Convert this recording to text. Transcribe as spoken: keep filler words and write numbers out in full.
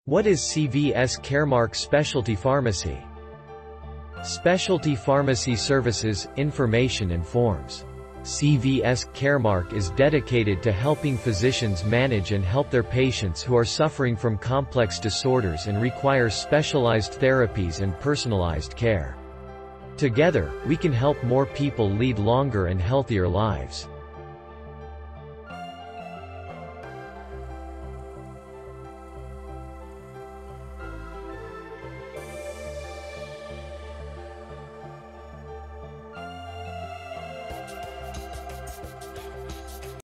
What is C V S Caremark Specialty Pharmacy? Specialty Pharmacy Services, Information and Forms. C V S Caremark is dedicated to helping physicians manage and help their patients who are suffering from complex disorders and require specialized therapies and personalized care. Together, we can help more people lead longer and healthier lives.